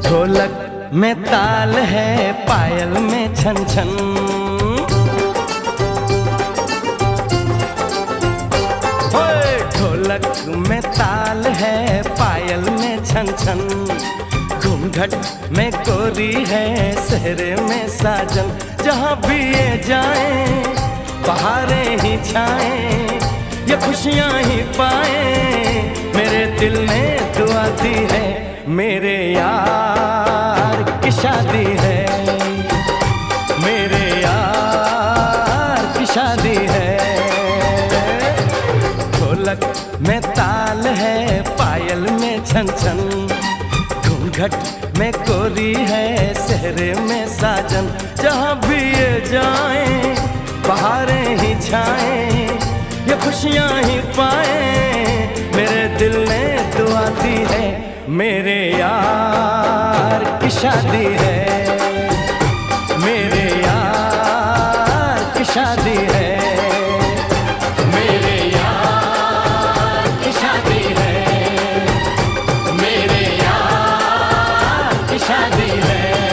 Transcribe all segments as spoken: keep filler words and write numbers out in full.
ढोलक में ताल है, पायल में छन छन। ओए ढोलक में ताल है, पायल में छन छन। घूंघट में गोरी है, सेहरे में साजन। जहाँ भी ये जाएं बहारें ही छाएं, ये खुशियाँ ही पाएं। मेरे दिल ने दुआ दी है, मेरे यार की शादी है, मेरे यार की शादी है। ढोलक में ताल है, पायल में छन छन। घूंघट में गोरी है, सेहरे में साजन। जहाँ भी ये जाएं बहारें ही छाएं, ये खुशियाँ ही पाएं। मेरे दिल ने दुआ दी है, मेरे यार की शादी है, मेरे यार की शादी है, मेरे यार की शादी है, मेरे यार की शादी है।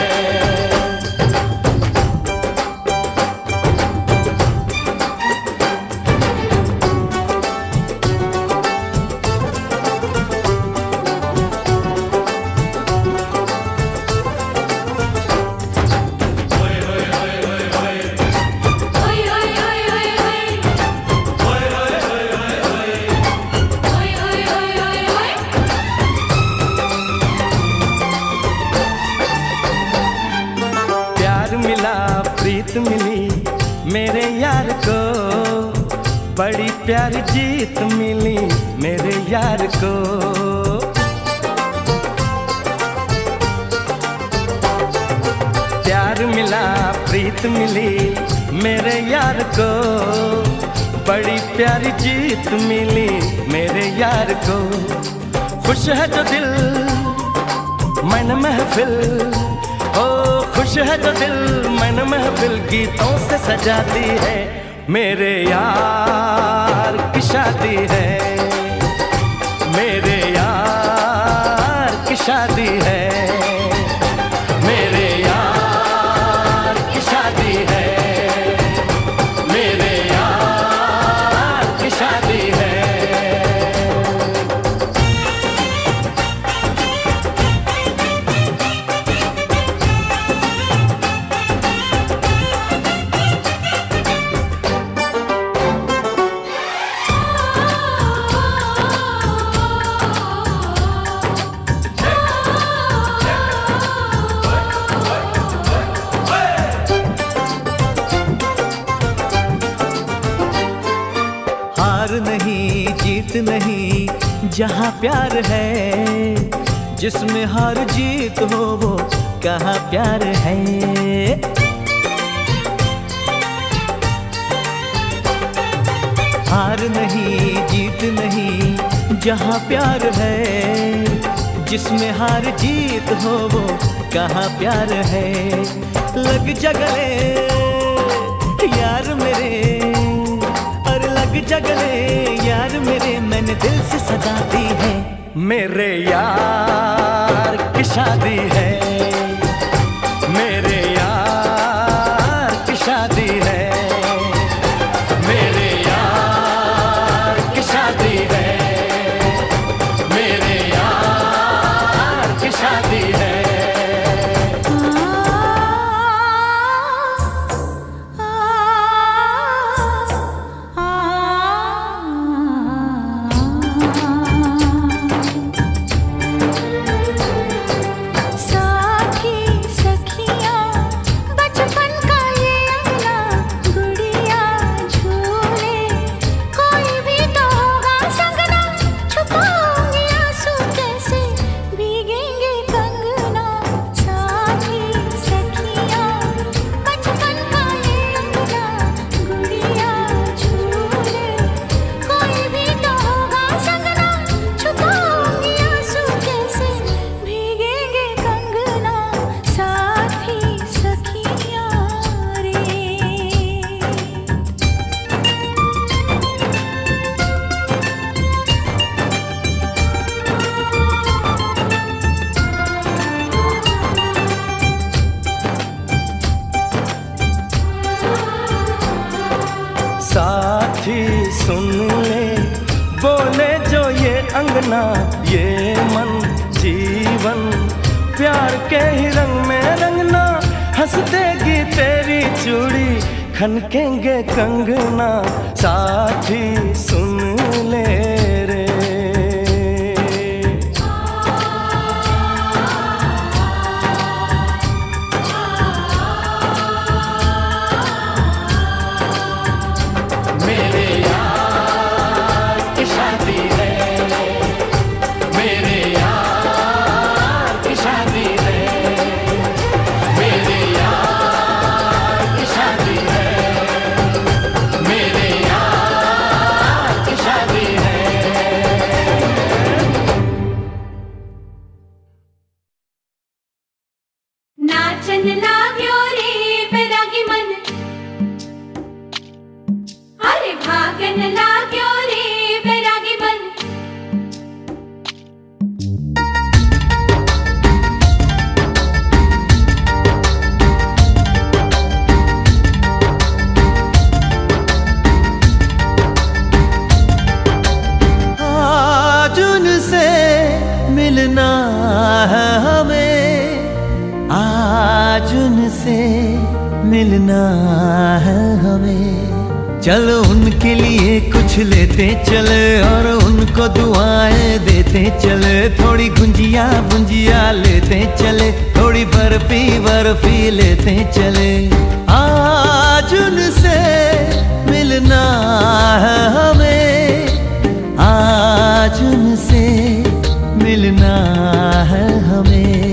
प्रीत मिली मेरे यार को, बड़ी प्यारी जीत मिली मेरे यार को। प्यार मिला प्रीत मिली मेरे यार को, बड़ी प्यारी जीत मिली मेरे यार को। खुश है जो दिल मन महफिल, ओ खुश है जो दिल मन महफिल गीतों से सजाती है। मेरे यार की शादी है, मेरे यार की शादी है, मेरे यार की शादी है, मेरे यार की शादी है। हार नहीं जीत नहीं जहाँ प्यार है, जिसमें हार जीत हो वो कहाँ प्यार है। हार नहीं जीत नहीं जहाँ प्यार है, जिसमें हार जीत हो वो कहाँ प्यार है। लग जा गले यार मेरे, और लग जा गले यार मेरे, मैंने दिल से सजा दी है। मेरे यार की शादी है, मेरे यार की शादी है, मेरे यार की शादी है, मेरे यार की शादी है। सुन ले, बोले जो ये अंगना ये मन जीवन, प्यार के ही रंग में रंगना, हंस देगी तेरी चूड़ी, खनकेंगे कंगना, साथी सुन ले रे। मेरे यार की शादी है, मेरे यार की शादी है, मेरे यार की शादी है, मेरे यार की शादी है। नाचन लाग्यो रे बैरागी मन, अरे भागन लाग्यो रे बैरागी मन। आज उनसे मिलना है हमें, आज उनसे मिलना है हमें। चलो उनके लिए कुछ लेते चले और उनको दुआएं देते चले, थोड़ी गुंजिया गुंजिया लेते चले, थोड़ी बर्फी बर्फी लेते चले। आज उनसे मिलना है हमें, आज उनसे मिलना है हमें।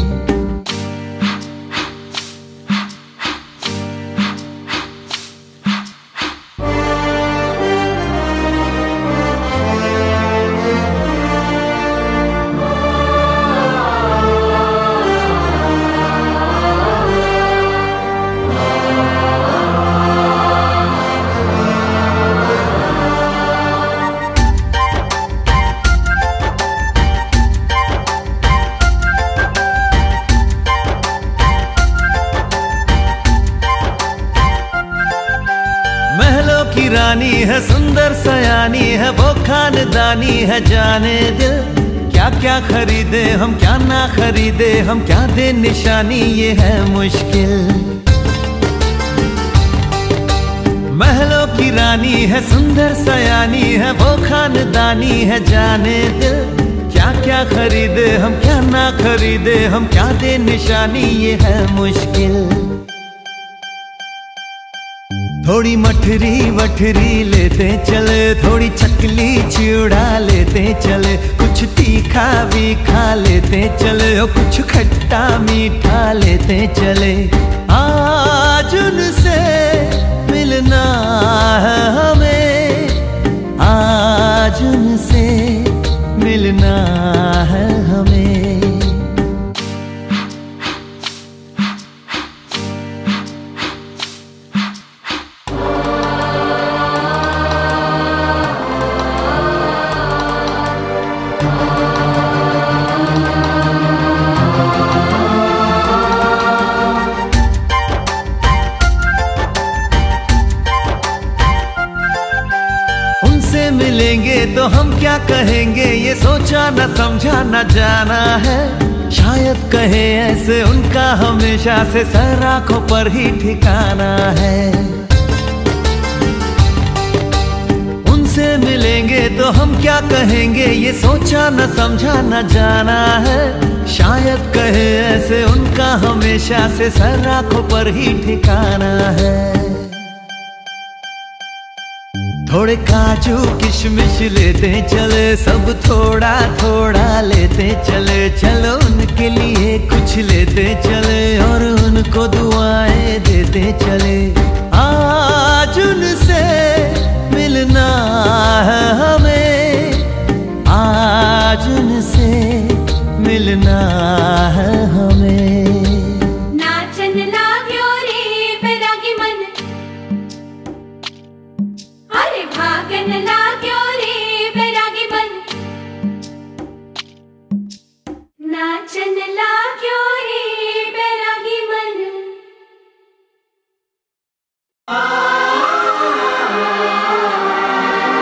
रानी है सुंदर सयानी है, वो खानदानी है जाने दिल। क्या क्या खरीदे हम क्या ना खरीदे हम, क्या दे निशानी ये है मुश्किल। महलों की रानी है सुंदर सयानी है, वो खानदानी है जाने दिल। क्या क्या खरीदे हम क्या ना खरीदे हम, क्या दे निशानी ये है मुश्किल। थोड़ी मठरी वठरी लेते चले, थोड़ी चकली चिड़ा लेते चले, कुछ तीखा भी खा लेते चले और कुछ खट्टा मीठा लेते चले। आज उनसे मिलना है हमें, आज उनसे मिलना है हमें। मिलेंगे तो हम क्या कहेंगे ये सोचा न समझा न जाना है। शायद कहे ऐसे उनका हमेशा से सर आंखों पर ही ठिकाना है। उनसे मिलेंगे तो हम क्या कहेंगे ये सोचा न समझा न जाना है। शायद कहे ऐसे उनका हमेशा से सर आंखों पर ही ठिकाना है। थोड़े काजू किशमिश लेते चले, सब थोड़ा थोड़ा लेते चले। चलो उनके लिए कुछ लेते चले और उनको दुआएं देते चले। आज उनसे मिलना है हमें, आज उनसे मिलना है हमें। नाचन लाग्यो रे बैरागी मन, अरे भागन लाग्यो रे बैरागी मन। नाचन लाग्यो रे बैरागी मन। आ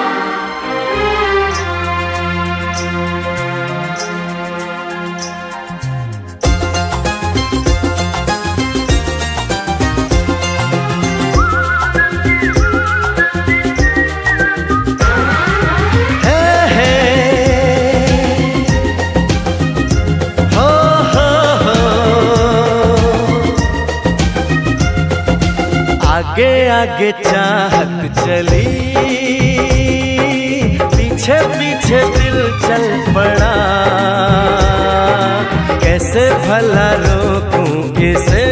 आगे आगे चाहत चली, पीछे पीछे दिल चल पड़ा। कैसे भला रोकूं इसे,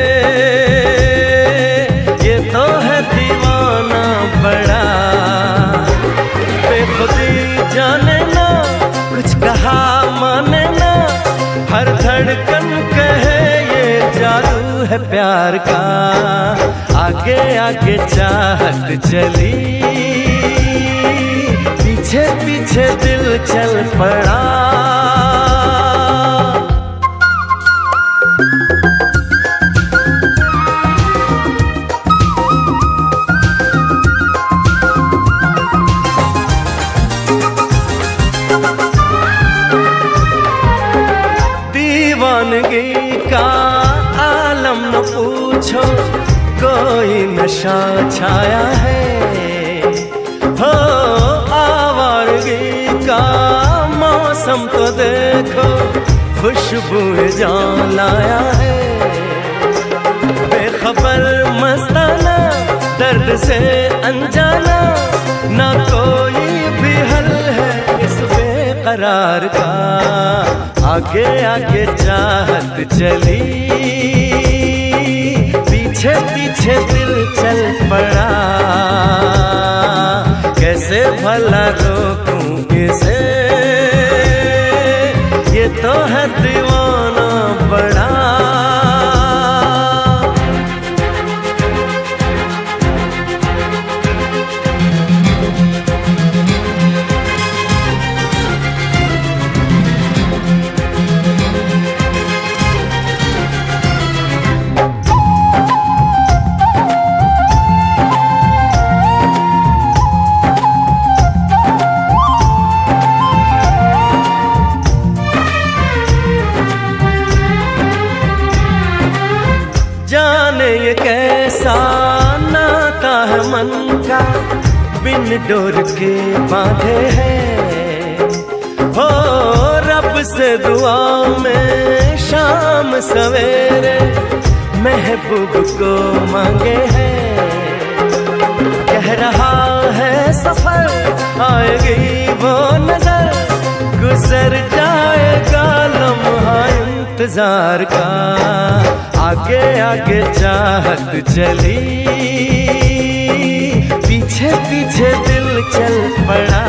ये तो है दीवाना बड़ा। बेखुदी जाने ना, कुछ कहा माने ना, हर धड़कन कहे ये जादू है प्यार का। आगे आगे चाहत चली, पीछे पीछे दिल चल पड़ा। दीवानगी का आलम न पूछो, कोई नशा छाया है। हो आवारगी का मौसम तो देखो, खुशबू जान लाया है। बेखबर मस्ताना, दर्द से अनजाना, ना कोई भी हल है इस बेकरार का। आगे आगे चाहत चली, पीछे पीछे दिल चल पड़ा। कैसे भला रोकूं इसे, ये तो है दीवाना बड़ा। जाने ये कैसा नाता है मन का, बिन डोर के बांधे हैं। हो रब से दुआ में शाम सवेरे, महबूब को मांगे हैं। कह रहा है सफर, आएगी वो नजर, गुजर जाएगा लम्हा इंतजार का। आगे आगे चाहत चली, पीछे पीछे दिल चल पड़ा।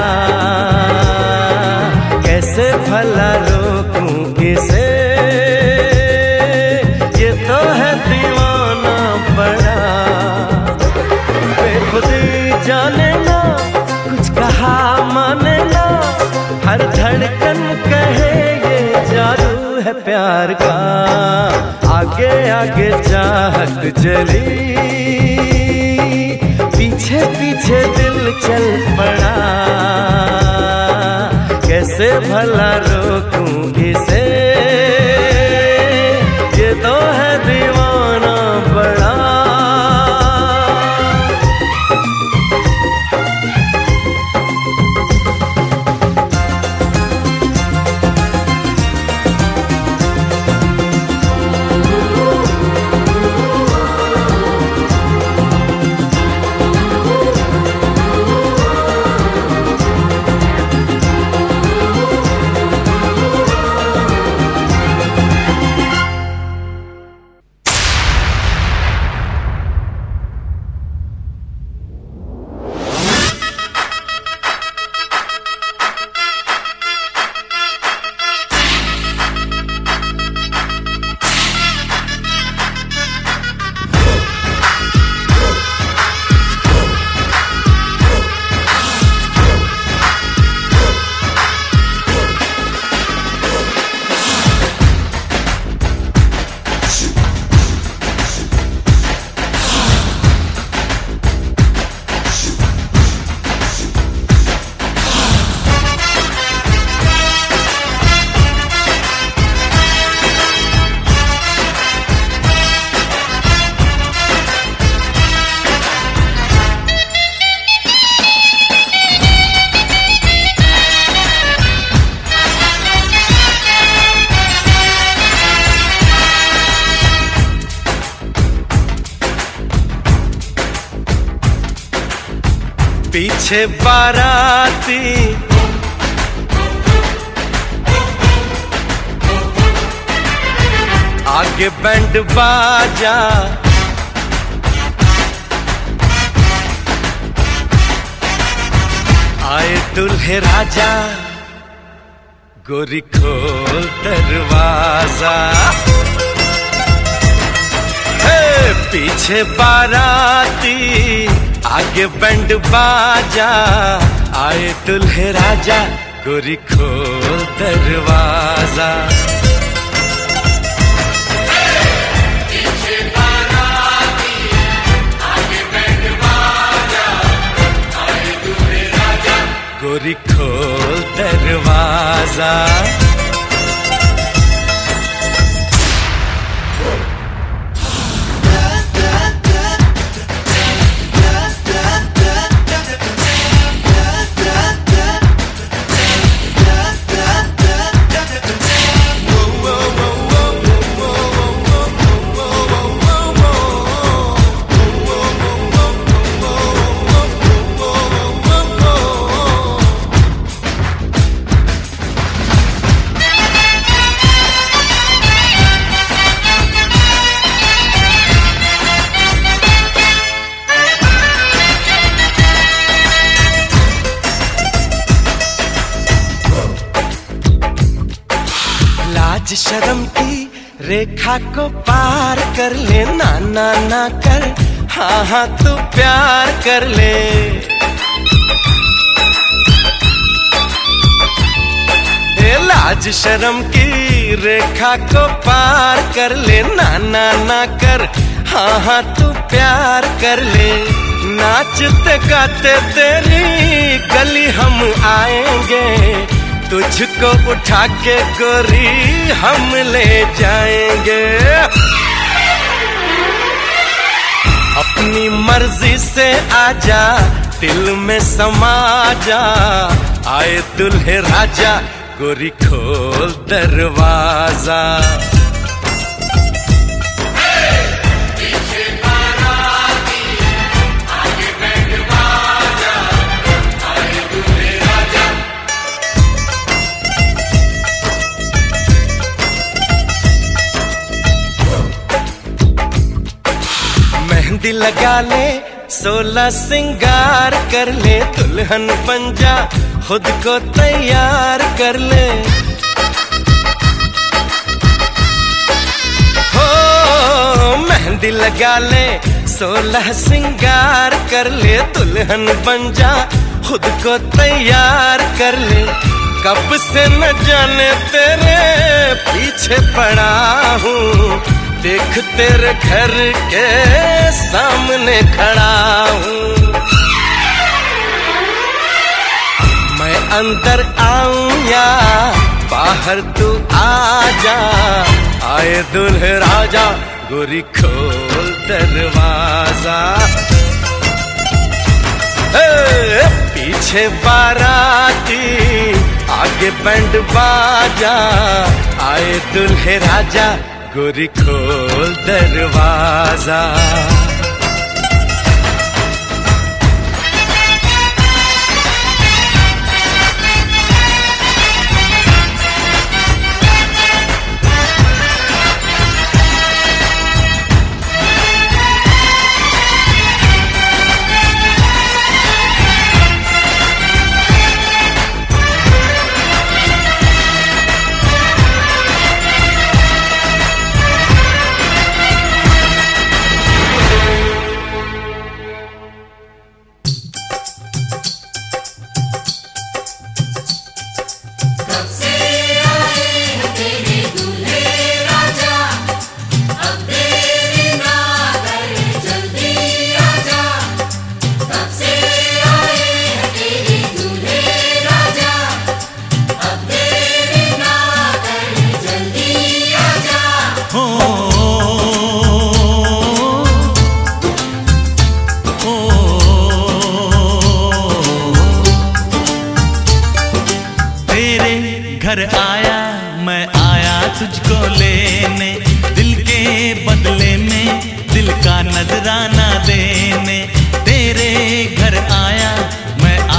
कैसे भला रोकूं इसे, ये तो है दीवाना बड़ा। बेखुदी जाने ना, कुछ कहा माने ना, हर धड़कन कहे ये जादू है प्यार का। आगे आगे चाहत चली, पीछे पीछे दिल चल पड़ा। कैसे भला रोकूं इसे, ये तो है दीवाना बड़ा। पीछे बाराती आगे बैंड बाजा, आए दुल्हे राजा, गोरी खोल दरवाजा। हे पीछे बाराती आगे बैंड बाजा, आए दुल्हे राजा, गोरी खोल दरवाजा। गोरी खोल दरवाजा। लाज शर्म की रेखा को पार कर ले, ना ना ना कर, हाँ हाँ तू प्यार कर ले। ए लाज शर्म की रेखा को पार कर ले, ना ना ना कर, हाँ हाँ तू प्यार कर ले। नाचते गाते तेरी गली हम आएंगे, तुझको उठा के गोरी हम ले जाएंगे। अपनी मर्जी से आजा, दिल में समा जा, आए दुल्हे राजा, गोरी खोल दरवाजा। मेहंदी लगा ले, सोलह सिंगार कर ले, दुल्हन बन जा, खुद को तैयार कर ले। हो मेहंदी लगा ले, सोलह सिंगार कर ले, दुल्हन बन जा, खुद को तैयार कर ले। कब से न जाने तेरे पीछे पड़ा हूँ, देख तेरे घर के सामने खड़ा हूँ। मैं अंदर आऊं या बाहर तू आ जा, आए दुल्हे राजा, गोरी खोल दरवाजा। ए, पीछे बाराती आगे बैंड बाजा, आए दुल्हे राजा, गोरी खोल दरवाजा। घर आया मैं आया तुझको लेने, दिल के बदले में दिल का नजराना देने। तेरे घर आया मैं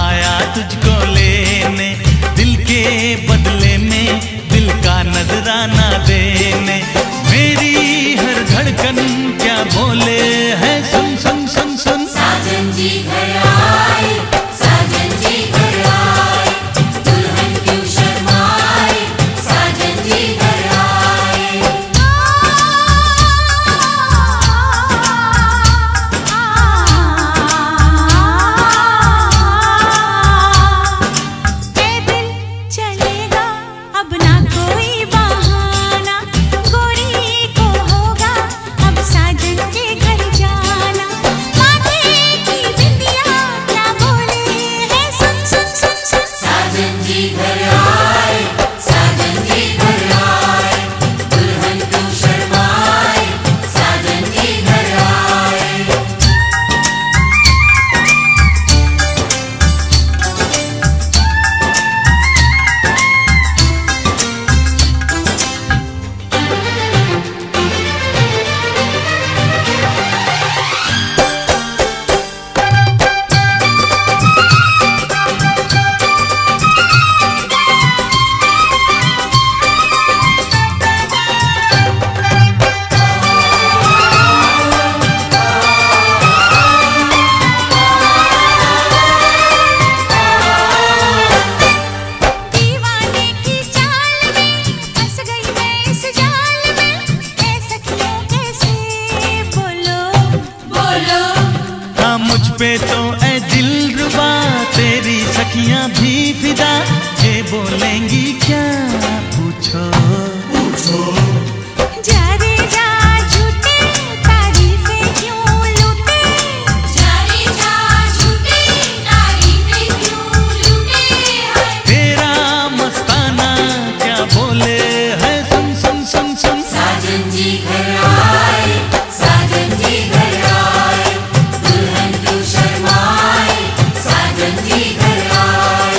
पे तो ऐ दिलरुबा तेरी सखियां भी फिदा, ये बोलेंगी क्या पूछो पूछो। जा रे जा झूठे तारीफें क्यों लूटे, जा रे जा झूठे तारीफें क्यों लूटे है। तेरा मस्ताना क्या बोले है, सुन सुन सुन सुन। साजन जी घर आए, साजन जी घर आए, दुल्हन क्यों शर्माए, साजन जी घर आए।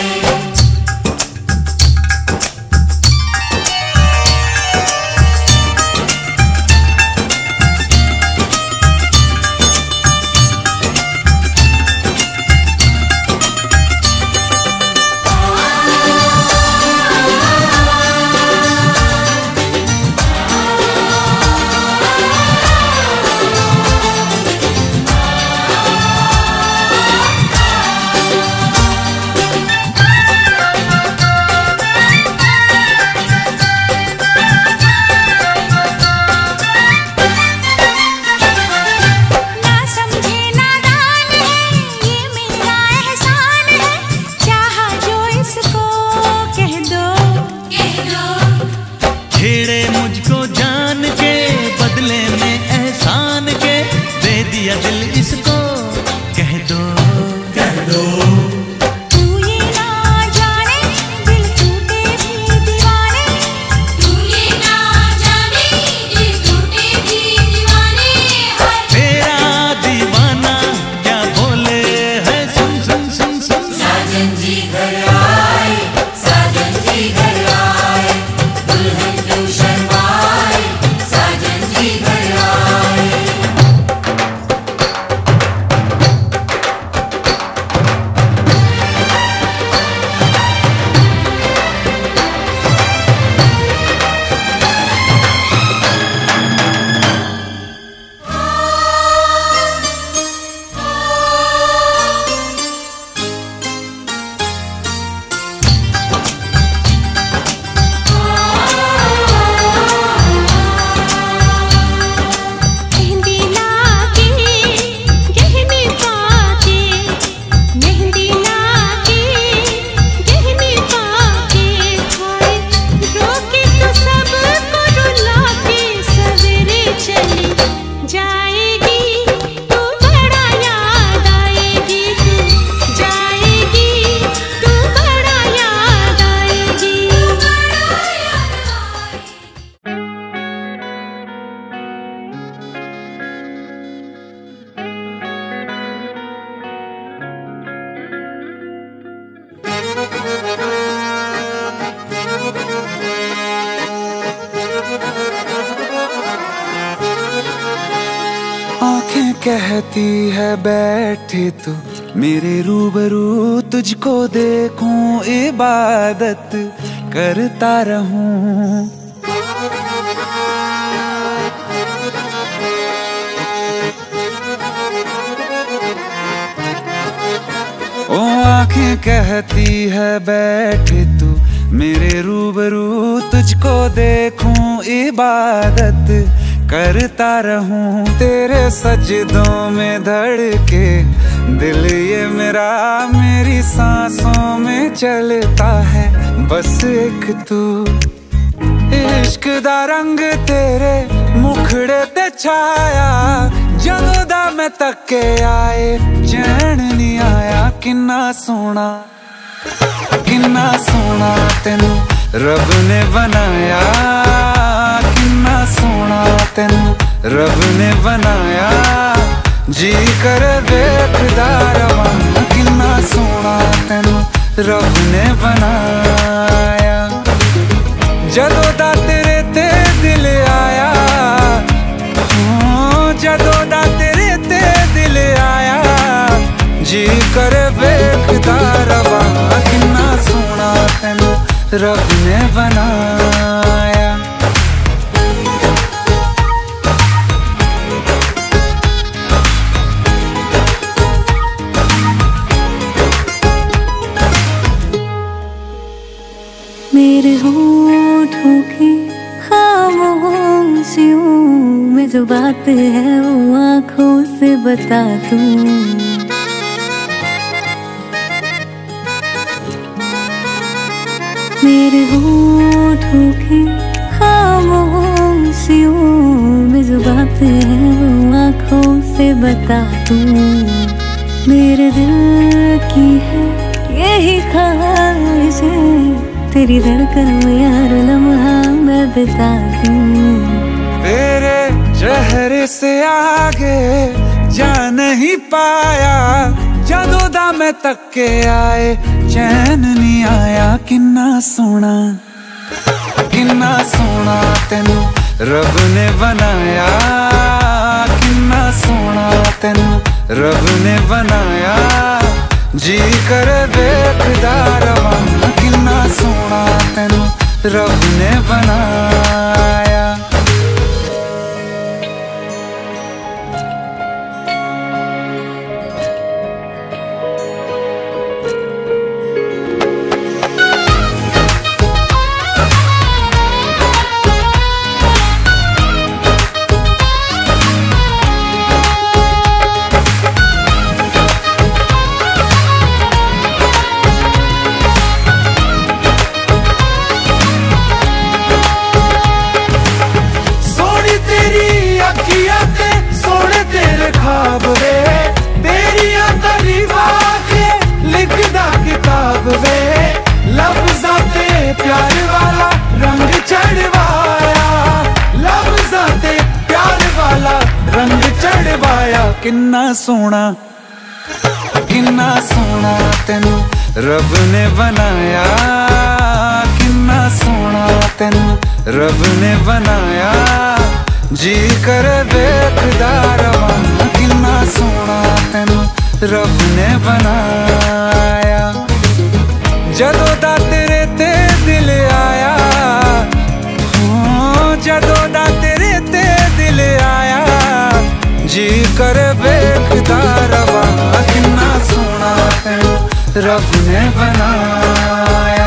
ना समझे नादान है, ये मेरा एहसान है, चाहा जो इसको कह दो कह दो। छेड़े मुझको जान के बदले में एहसान के, दे दिया दिल इसको कह दो कह दो। तू ये ना जाने दिल टूटे भी दीवाने, तू ये ना जाने दिल टूटे भी दीवाने है। तेरा दीवाना क्या बोले है, सुन सुन सुन सुन। साजन जी घर आए, साजन जी घर आए, दुल्हन क्यों शर्माए, साजन जी घर आए। मेहंदी लाके गहने पाके, मेहंदी लाके गहने पाके, हाय रोके तो सबको रुला के सवेरे चली जाएगी, तू बड़ा याद आएगी, तू जाएगी, तू बड़ा याद आएगी, बड़ा याद आएगी। आंखें कहती है बैठे तू मेरे रूबरू, तुझको देखूं इबादत करता रहूं। ओ आंखें कहती है बैठे तू मेरे रूबरू, तुझको देखूं इबादत करता रहूं। तेरे सजदों में धड़के दिल ये मेरा, मेरी सांसों में चलता है बस एक तू। इश्क दा रंग तेरे मुखड़े ते छाया, जदों दा मैं तके आए चैन नहीं आया। किन्ना सोना किन्ना सोना तेनू रब ने बनाया, किन्ना सोना तेनू रब ने बनाया। जी कर वेखदा रवां, किन्ना सोना तेनू रब ने बनाया। जदों दा तेरे ते दिल आया, हाँ, जदों दा तेरे ते दिल आया, जी कर वेखदा रवां, किन्ना सोना तेनू रब ने बनाया। मेरे होठों की खामोशियों में जो बात है वो आँखों से बता दूं। मेरे होठों की खामोशियों में जो बातें हैं वो आँखों से बता दूं। मेरे दिल की है यही ख्वाहिशें, तेरी धड़कन में हर लम्हा मैं बिता दूं। तेरे चेहरे से आगे जा नहीं पाया, जदों दा मैं तक के आए चैन नहीं आया। किन्ना सोना किन्ना सोना तेनू रब ने बनाया, किन्ना सोना तेनू रब ने बनाया। जी कर वेखदा रवां, किन्ना सोना तेनू रब ने बनाया। प्यार वाला रंग चढ़वाया, लफ्ज़ां ते प्यार वाला रंग चढ़वाया। किन्ना सोना किन्ना सोना तेनू रब ने बनाया, किन्ना सोना तेनू रब ने बनाया। जी कर वेखदा रवां, किन्ना सोना तेनू रब ने बनाया। जदों दा तेरे ते दिल आया, हो जदों दा तेरे ते दिल आया। जी कर वेखदा रवां, किन्ना सोना तेनू रब ने बनाया।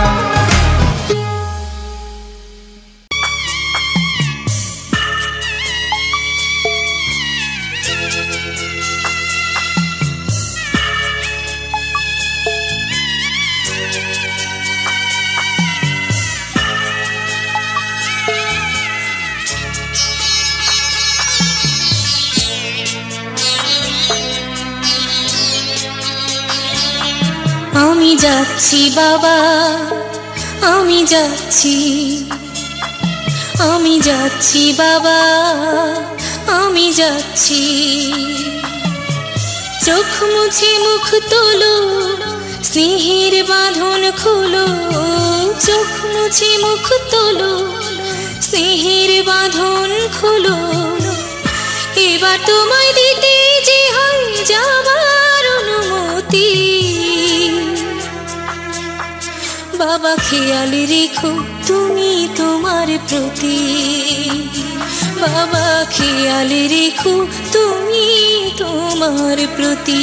আমি যাচ্ছি বাবা, আমি যাচ্ছি, আমি যাচ্ছি বাবা, আমি যাচ্ছি। চোখ মুছে মুখ তোলো, স্নেহের বাঁধন খোলো। চোখ মুছে মুখ তোলো, স্নেহের বাঁধন খোলো। এবার তোমায় দিতে যে হয় যাবার অনুমতি। বাবা খেয়াল রেখো তুমি তোমার প্রতি, বাবা খেয়াল রেখো তুমি তোমার প্রতি।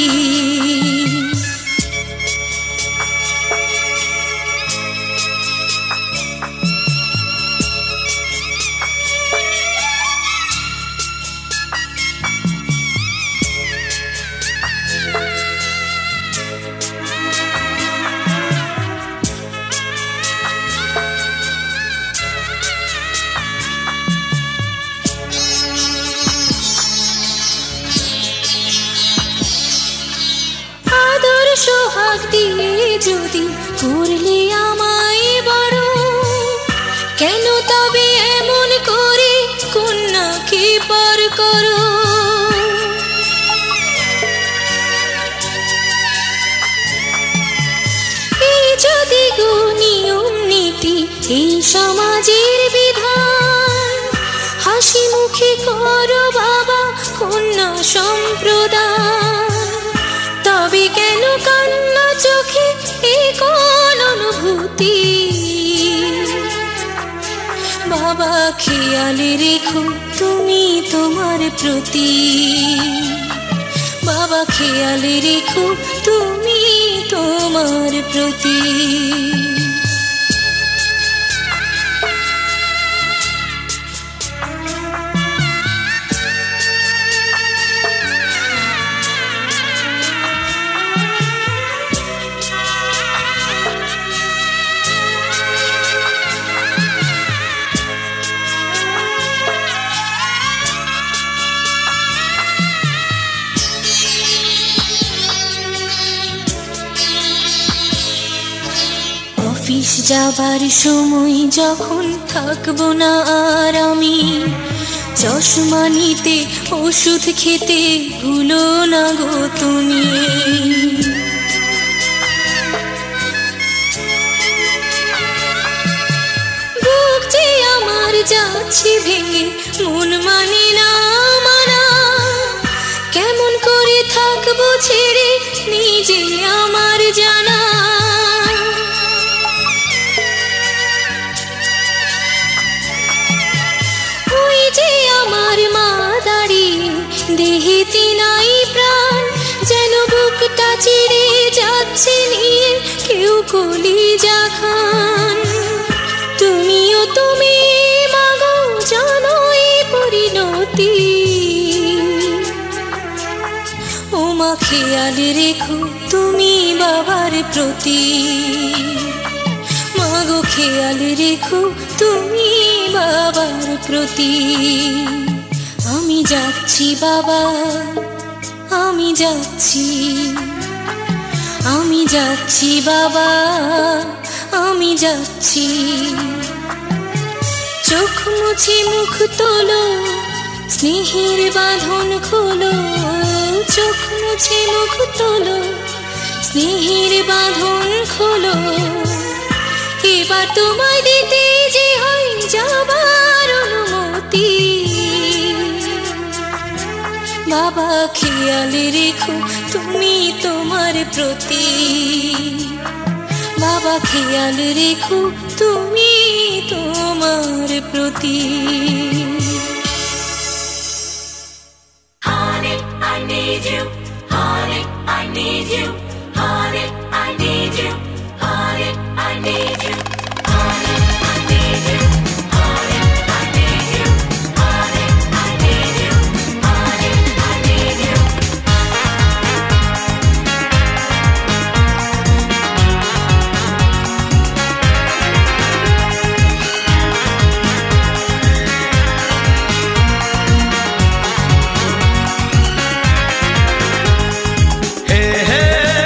সোহাগ দিয়ে যদি করলে আমায় বড়, কেন তবে এমন করে কন্যাকে পার করো। এই যদি গো নিয়ম নীতি, এই সমাজের বিধান, হাসি মুখে করো বাবা কন্যা সম্প্রদান। তবে কেন কান্না চোখে এ কোন অনুভূতি। বাবা খেয়াল রেখো তুমি তোমার প্রতি, বাবা খেয়াল রেখো তুমি তোমার প্রতি। যাবার সময় যখন থাকবো না আর আমি, চশমা নিতে ওষুধ খেতে ভুলো না গো তুমি। বুক যে আমার যাচ্ছে ভেঙে, মন মানে না মানা, কেমন করে থাকবো ছেড়ে নিজে আমার জানা। ওই যে আমার মা দাঁড়িয়ে, দেহেতে নাই প্রাণ, যেন বুকটা চিড়ে যাচ্ছে নিয়ে কেউ কলিজা খান। তুমিও তুমি মাগো জানো এই পরিণতি, ও মা খেয়াল রেখো তুমি বাবার প্রতি, মাগো খেয়াল রেখো তুমি বাবার প্রতি। আমি যাচ্ছি বাবা, আমি যাচ্ছি, আমি যাচ্ছি বাবা, আমি যাচ্ছি। চোখ মুছে মুখ তোলো, স্নেহের বাঁধন খোলো, চোখ মুছে মুখ তোলো, স্নেহের বাঁধন খোলো। এবার তোমায় দিতে যে হয় যাবার অনুমতি, বাবা খেয়াল রেখো তুমি তোমার প্রতি, বাবা খেয়াল রেখো তুমি তোমার প্রতি। Honey, I need you. Honey, I need you. Honey, I need you. Honey, I need you. Honey, I need you. Honey, I need you. Honey, I need you. Honey, I need you. हे हे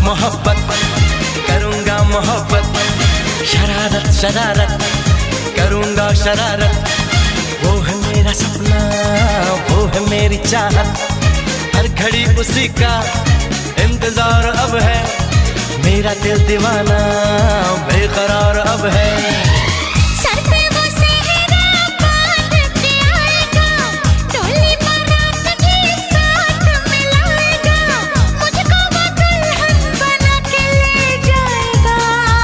मोहब्बत करूंगा मोहब्बत, शरारत शरारत करूंगा शरारत। वो है मेरा सपना, वो है मेरी चाहत, हर घड़ी उसी का इंतजार अब है। मेरा दिल दीवाना बेकरार अब है। सर पे वो सेहरा बांध के आएगा, डोली बारात के साथ मिलाएगा, मुझको वो दुल्हन बना के ले जाएगा।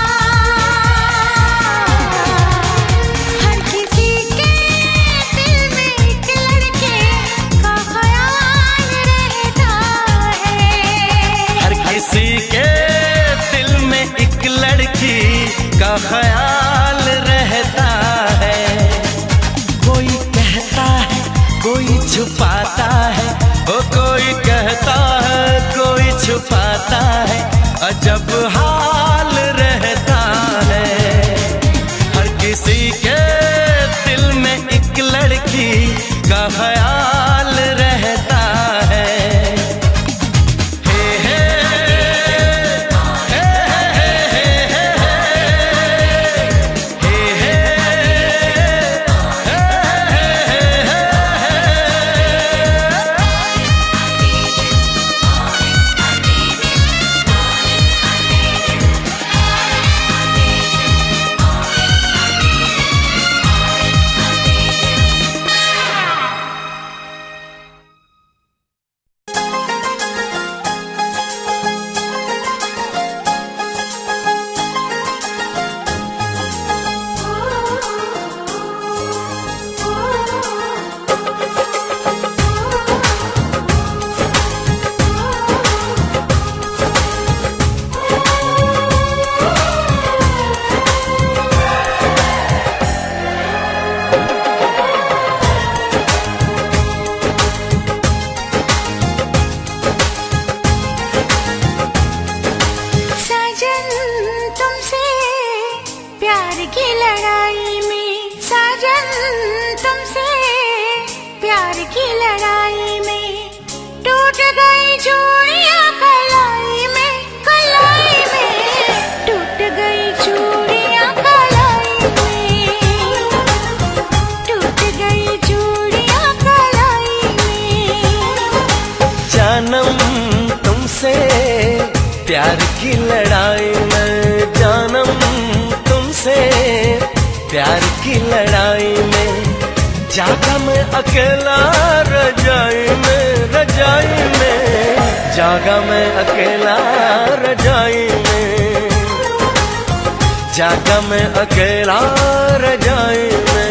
हर किसी के दिल में एक लड़के का ख्याल रहता है, हर किसी के दिल में एक लड़की का ख्याल रहता है। कोई कहता है कोई छुपाता है, ओ कोई कहता है कोई छुपाता है, अजब हाल रहता है। हर किसी के दिल में एक लड़की का ख्याल रहता है। प्यार की लड़ाई में जानम तुमसे, प्यार की लड़ाई में जागा मैं अकेला रजाई में, रजाई में जागा मैं अकेला रजाई में, जागा मैं अकेला रजाई में।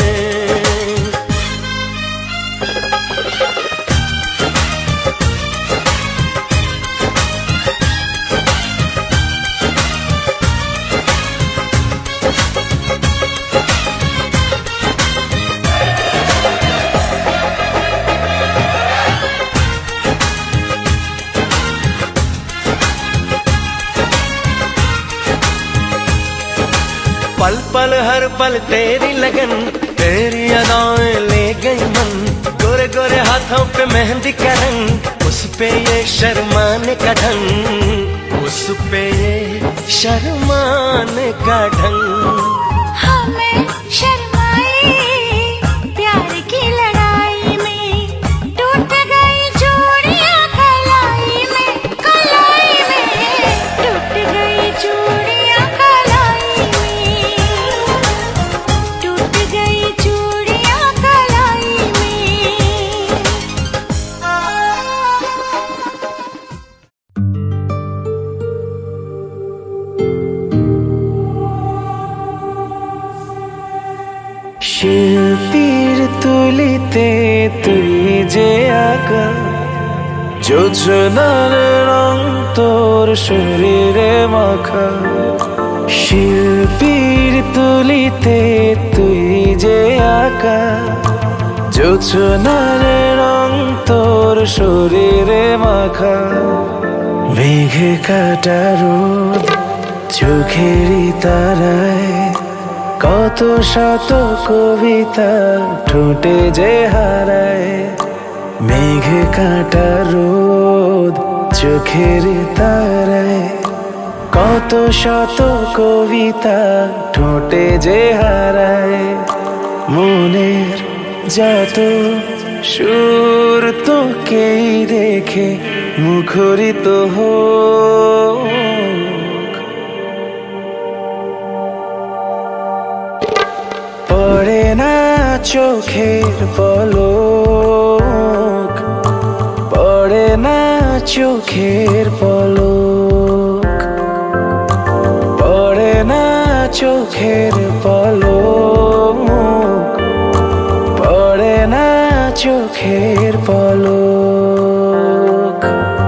पल पल हर पल तेरी लगन, तेरी अदाएं ले गई मन, गोरे गोरे हाथों पे मेहंदी का रंग, उस पे ये शर्माने का ढंग, उस पे ये शर्माने का ढंग। हमें शर्माए प्यार की लड़ाई में, टूट गई चूड़ियां कलाई में, कलाई में टूट गई चूड़ियां कलाई में, टूट गई चूड़ियां कलाई में। শিল্পীর তুলিতে তুই যে আঁকা, যোজনার রং তোর শরীরে মাখা। শিল্পীর তুলিতে তুই যে আঁকা, যোজনার রং তোর শরীরে মাখা। মেঘে কাটা রোদ চোখেরই তারায়, কত শত কবিতা ঠোঁটে যে হারায়। মেঘ কাটা রোদ চোখের তারায় কত শত কবিতা ঠোঁটে যে হারায় মনের যত সুর তোকেই দেখে মুখরিত হোক পড়ে না চোখের পলক পড়ে না চোখের পলক পড়ে না চোখের পলক পড়ে না চোখের পলক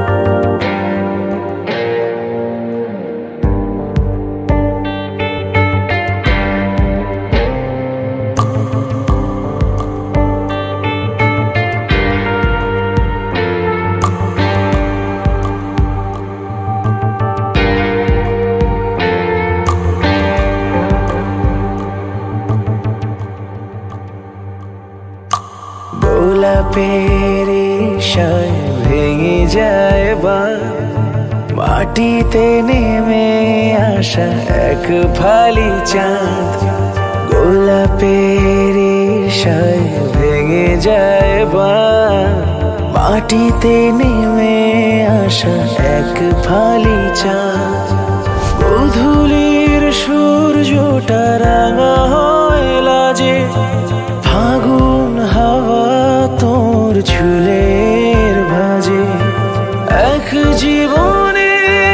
গোলাপের ইশায় ভেঙে যায় বার মাটিতে নেমে আসা এক ফালি চাঁদ গোলাপের ইশায় ভেঙে যায় বার মাটিতে নেমে আসা এক ফালি চাঁদ গোধূলির সূর্যটা রাঙা হয় লাজে ফাগুন হাওয়া তোর চুলের ভাজে এক জীবনে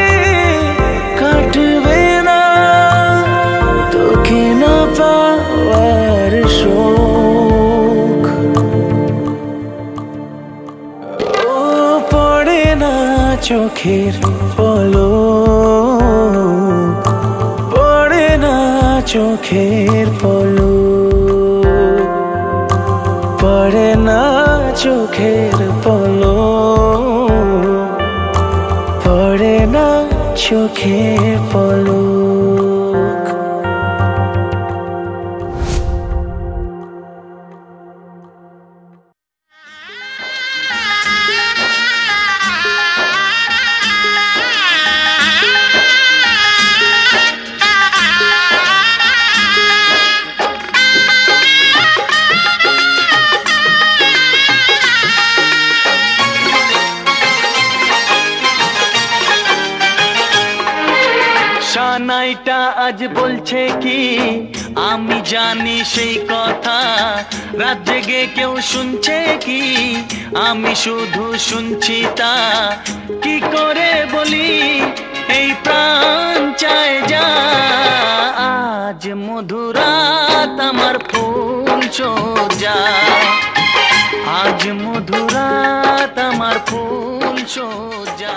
কাটবে না তোকে না পাওয়ার শোক ও পড়ে না চোখের পলক পড়ে না চোখের পলক পড়ে না চোখের পলক পড়ে না চোখের পলক সানাইটা আজ বলছে কি আমি জানি সেই কথা রাত জেগে কেউ শুনছে কি আমি শুধু শুনছি তা কি করে বলি এই প্রাণ চায় যা আজ মধুরাত আমার ফুল সোজা আজ মধুরাত আমার ফুল সোজা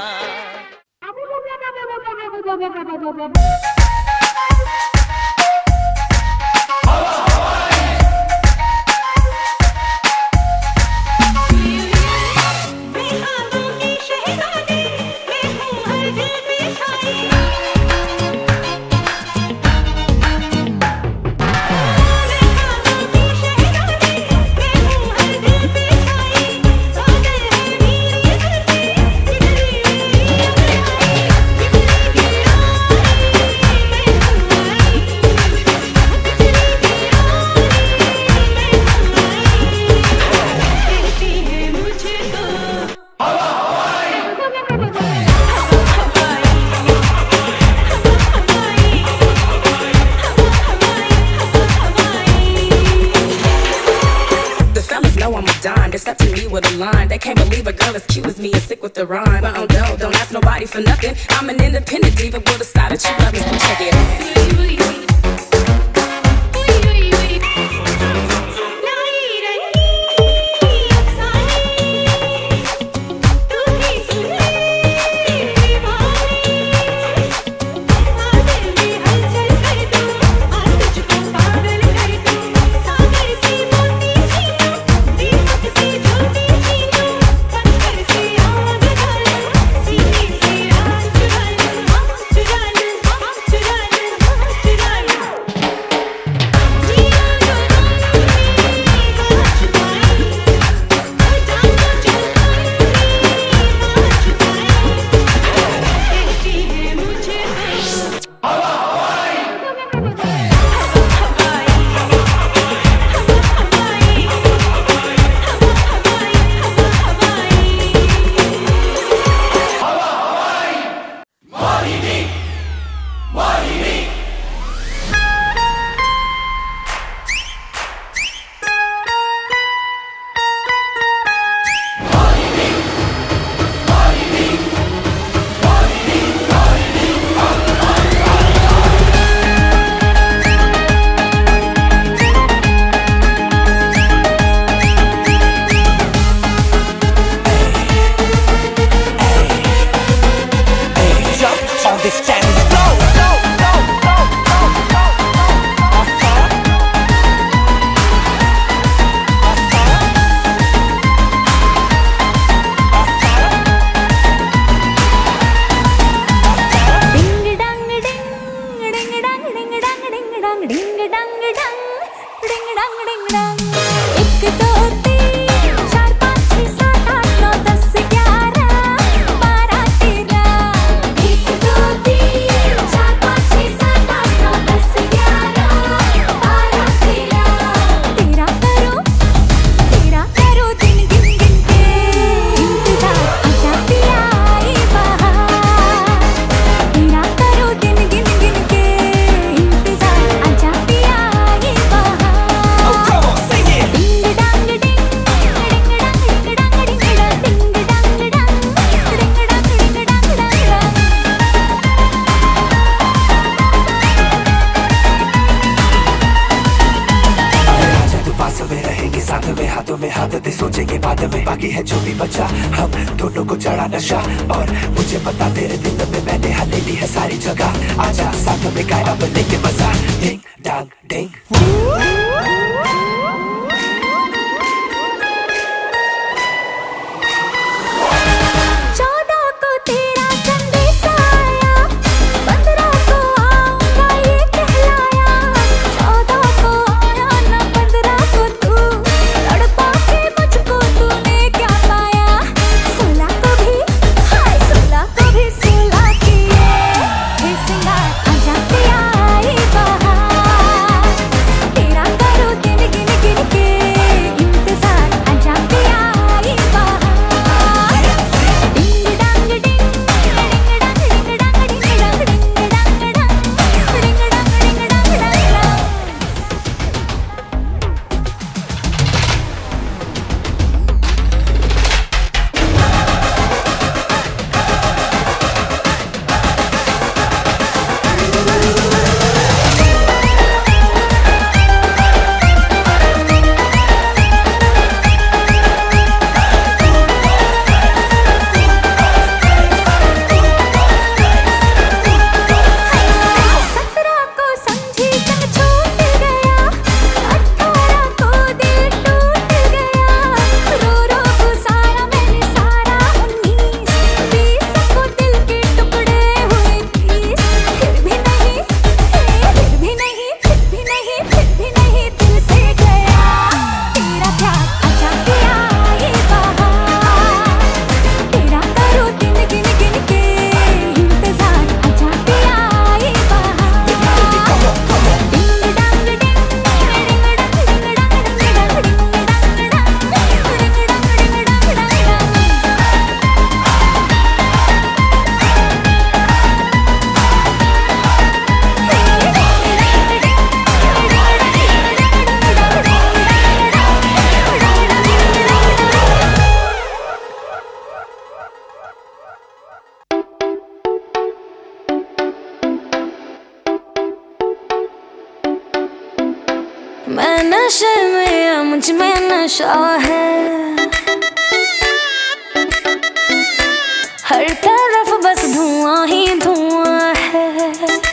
The rhyme, but I'm dope, don't ask nobody for nothing. I'm an independent diva with a style that you love me, so check it out. डंग डंग डिंग डंग डिंग डंग। एक दो तीन चार पाँच छः सात आठ नौ दस ग्यारह बारह तेरह। एक दो तीन चार पाँच छः सात आठ नौ दस ग्यारह बारह तेरह। तेरा करो तेरा करो दिन गिन गिन के इंतजार आजा पिया आई बहार। तेरा करो दिन गिन गिन के इंतजार आजा पिया आई बहार। डिंग डांग डिंग डिंग डांग डिंग डांग डिंग डांग डिंग डांग डांग डिंग डांग डिंग डांग डांग। आजा तू पास में रहेंगे साथ में हाथों में हाथ दे सोचेंगे बाद में बाकी है जो भी बचा हम दोनों को चढ़ा नशा और मुझे पता तेरे दिल में मैंने हलेली है सारी जगह। आजा साथ में गाया अब लेके मजा डिंग डांग डिंग। चौदह को तेरा संदेशा आया पंद्रह को आऊंगा ये कहलाया। चौदह को आया ना पंद्रह को तू तड़पा के मुझको तूने क्या पाया। सोलह को भी हाय सोलह को भी सोलह किए हे सिंगार आजा पिया आई बहार। तेरा करो दिन गिन गिन के इंतजार आजा पिया आई बहार। डिंग डांग डिंग डिंग डांग डिंग डांग डिंग डांग डिंग डांग डांग डिंग डांग डिंग डांग डांग। सत्रह को समझी संग छूट गया। अठारह को दिल टूट गया। रो रो गुजारा मैंने सारा उन्नीस। बीस को दिल के टुकड़े हुए तीस। फिर भी नहीं फिर भी नहीं फिर भी नहीं फिर भी नहीं दिल से गया तेरा प्यार आजा पिया आई बहार। तेरा करो दिन गिन गिन के इंतजार आजा पिया आई बहार। डिंग डांग डिंग डिंग डांग डिंग डांग डिंग डांग डिंग डांग डिंग डांग मैं नशे में या मुझ में नशा है। हर तरफ बस धुआं ही धुआं है।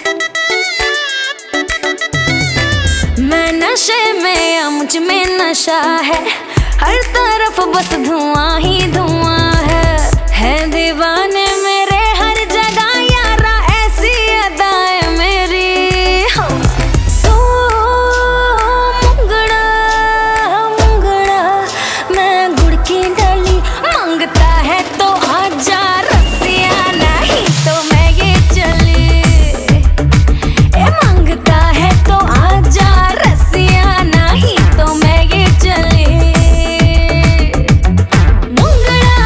मैं नशे में या मुझ में नशा है। हर तरफ बस धुआं ही धुआं है। है दीवाने मेरे हर जगह यारा ऐसी अदाएं मेरी। हाँ। तो मुंगड़ा मुंगड़ा मैं गुड़ की डाली मांगता है तो आजा रसिया नहीं तो मैं ये चली। ए मांगता है तो आजा रसिया नहीं तो मैं ये चली। Mungda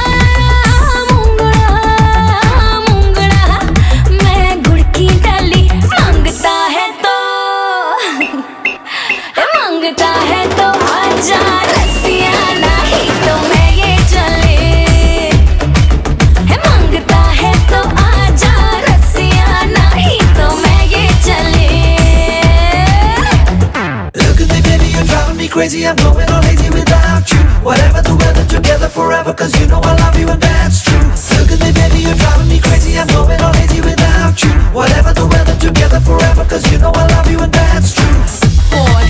crazy, I'm going all lazy without you. Whatever the weather, together forever, cause you know I love you and that's true. Look at me baby, you're driving me crazy, I'm going all lazy without you. Whatever the weather, together forever, cause you know I love you and that's true. Boy.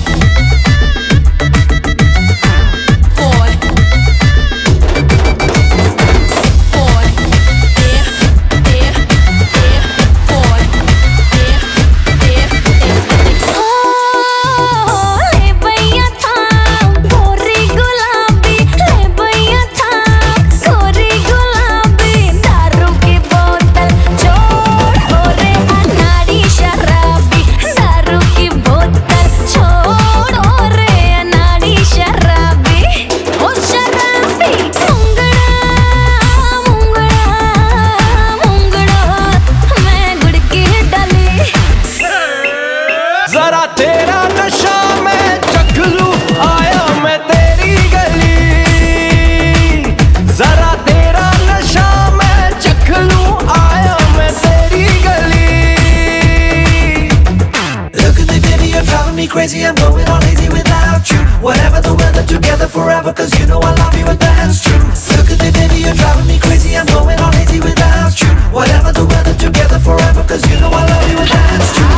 crazy, I'm going all lazy without you. Whatever the weather, together forever, cause you know I love you and that's true. Look at me baby, you're driving me crazy, I'm going all lazy without you. Whatever the weather, together forever, cause you know I love you and that's true.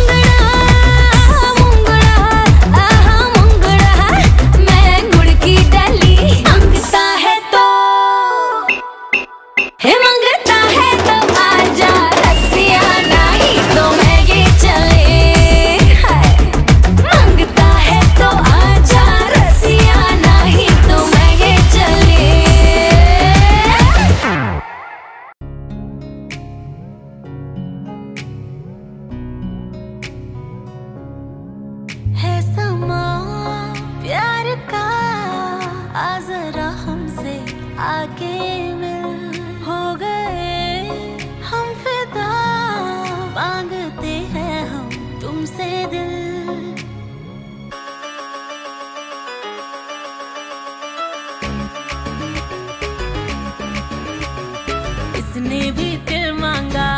उसने भी दिल मांगा,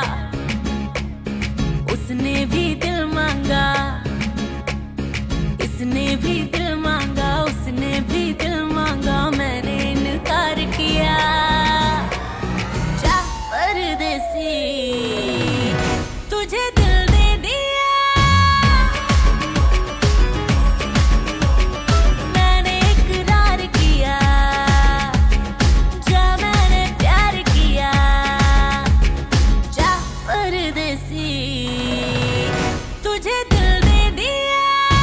उसने भी दिल मांगा, इसने भी दिल मांगा, उसने भी दिल मांगा, मैंने इनकार किया। जा परदेसी, तुझे दिल दे दिया, मैंने इकरार किया। जा मैंने प्यार किया, जा परदेसी, तुझे दिल दे दिया।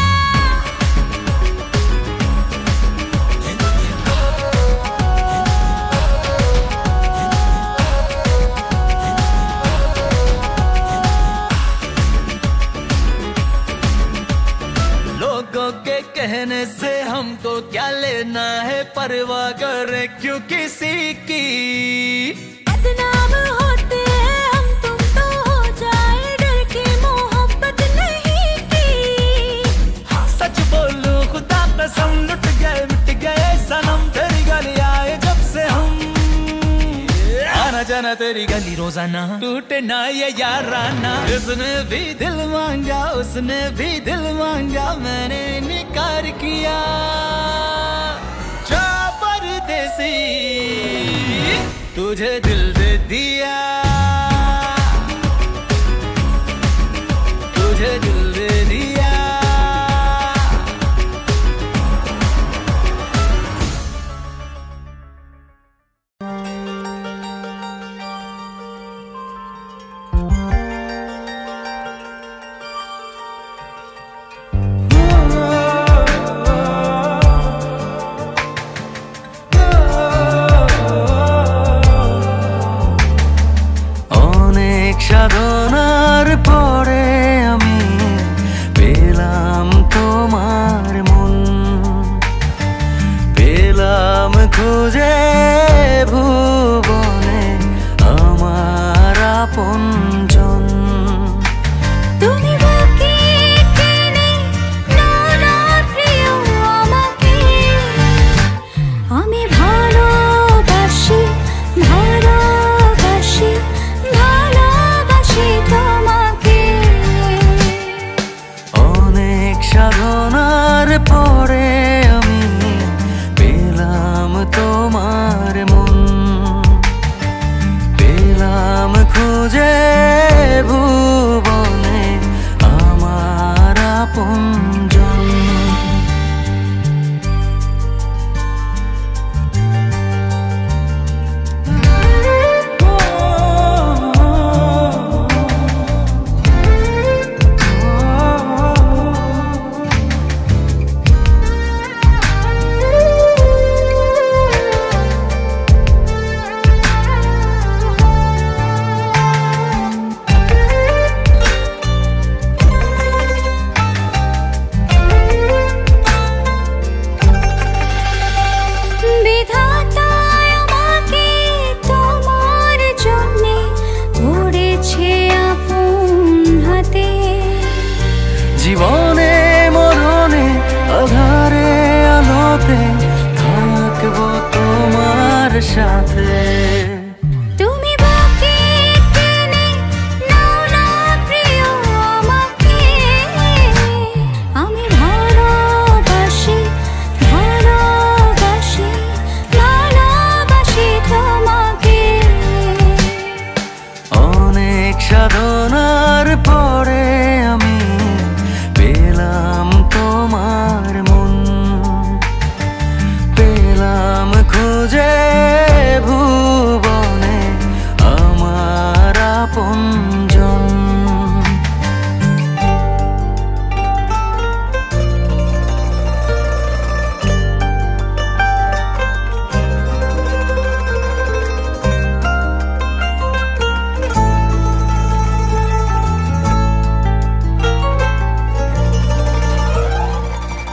लोगों के कहने से हमको क्या लेना है, परवाह करे क्यों किसी की। बदनाम होते हैं हम, तुम तो हो जाए, डर की मोहब्बत नहीं की। सच बोलूं खुदा कसम, लुट गए मिट गए सनम, तेरी गली आए जब से हम। आना जाना तेरी गली रोजाना, टूटे ना ये याराना। उसने भी दिल मांगा, उसने भी दिल मांगा, मैंने इनकार किया। जा परदेसी, तुझे दिल दे दिया, तुझे दिल दे दिया। অনেক সাধনার পরে আমি পেলাম তোমার মন, পেলাম খুঁজে ভুবনে আমার আপনজন। তুমি বাকি টেনে নাও না প্রিয় আমাকে, আমি ভালোবাসি ভালোবাসি ভালোবাসি তোমাকে। অনেক সাধনার পরে আমি পেলাম তোমার মন, পেলাম খুঁজে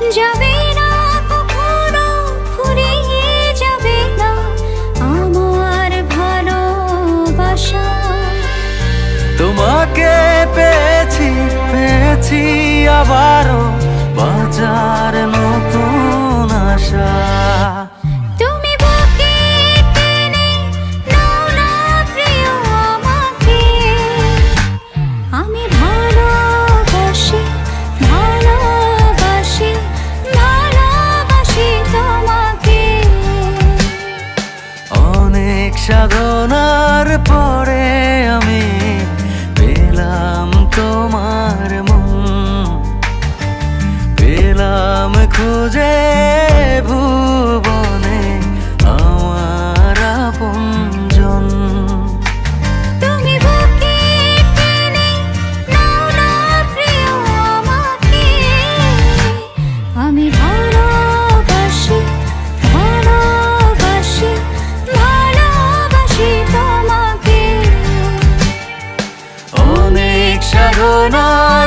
যাবে না কখনো ফুরিয়ে যাবে না আমার ভালোবাসা। তোমাকে পেয়েছি পেয়েছি আবারও বাঁচার নতুন আশা। তুমি বুকে টেনে নাও না প্রিয় আমাকে, আমি ভালোবাসি ভালোবাসি ভালোবাসি তোমাকে। অনেক সাধনার পরে আমি পেলাম তোমার মন, পেলাম খুঁজে ভুবনে আমার আপনজন। তুমি বুকে টেনে নাও না প্রিয় আমাকে, আমি ভালোবাসি ভালোবাসি ভালোবাসি তোমাকে। অনেক সাধনার